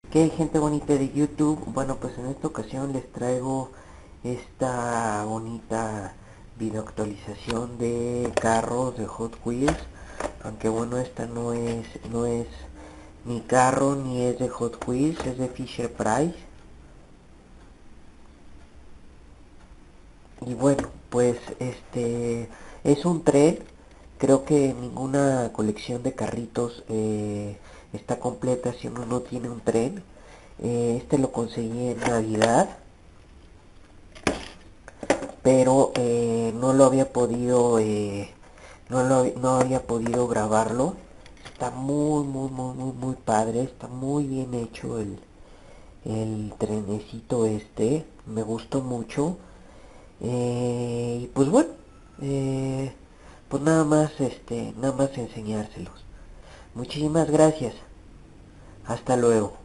¿Qué hay, gente bonita de YouTube? Bueno, pues en esta ocasión les traigo esta bonita video actualización de carros de Hot Wheels. Aunque bueno, esta no es ni carro ni es de Hot Wheels, es de Fisher Price. Y bueno, pues es un tren. Creo que ninguna colección de carritos está completa si uno no tiene un tren. Este lo conseguí en Navidad, pero no había podido grabarlo. Está muy padre, está muy bien hecho el trenecito este, me gustó mucho. Y pues bueno, eh, pues nada más enseñárselos. Muchísimas gracias, hasta luego.